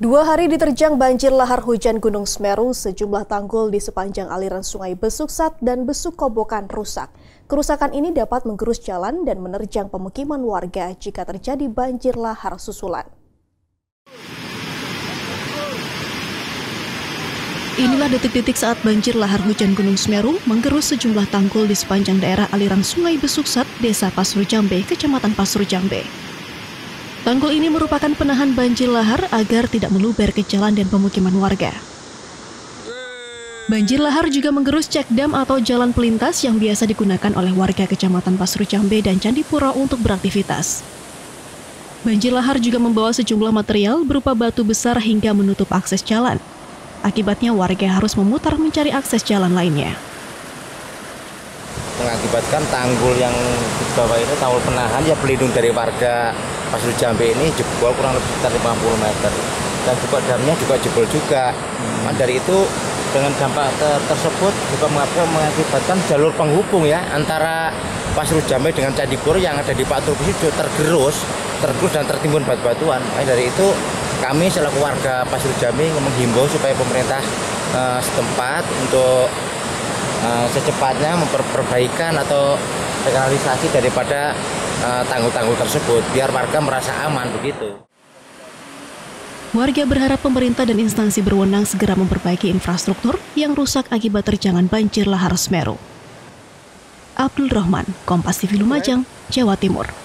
2 hari diterjang banjir lahar hujan Gunung Semeru, sejumlah tanggul di sepanjang aliran sungai Besuksat dan Besuk Kobokan rusak. Kerusakan ini dapat menggerus jalan dan menerjang pemukiman warga jika terjadi banjir lahar susulan. Inilah detik-detik saat banjir lahar hujan Gunung Semeru menggerus sejumlah tanggul di sepanjang daerah aliran sungai Besuksat, Desa Pasru Jambe, Kecamatan Pasru Jambe. Tanggul ini merupakan penahan banjir lahar agar tidak meluber ke jalan dan pemukiman warga. Banjir lahar juga menggerus cekdam atau jalan pelintas yang biasa digunakan oleh warga Kecamatan Pasru Jambe dan Candipuro untuk beraktivitas. Banjir lahar juga membawa sejumlah material berupa batu besar hingga menutup akses jalan. Akibatnya warga harus memutar mencari akses jalan lainnya. Mengakibatkan tanggul yang di bawah ini, tanggul penahan ya pelindung dari warga Pasru Jambe ini jebol kurang lebih sekitar 50 meter. Dan juga damnya juga jebol juga. Dari itu dengan dampak tersebut juga mengakibatkan jalur penghubung ya antara Pasru Jambe dengan Candipuro yang ada di Pak Trubus itu tergerus dan tertimbun batu-batuan. Dari itu kami selaku warga Pasru Jambe menghimbau supaya pemerintah setempat untuk secepatnya memperbaikan atau realisasi daripada tanggul-tanggul tersebut biar warga merasa aman begitu. Warga berharap pemerintah dan instansi berwenang segera memperbaiki infrastruktur yang rusak akibat terjangan banjir lahar Semeru. Abdul Rahman, Kompas TV Lumajang, Jawa Timur.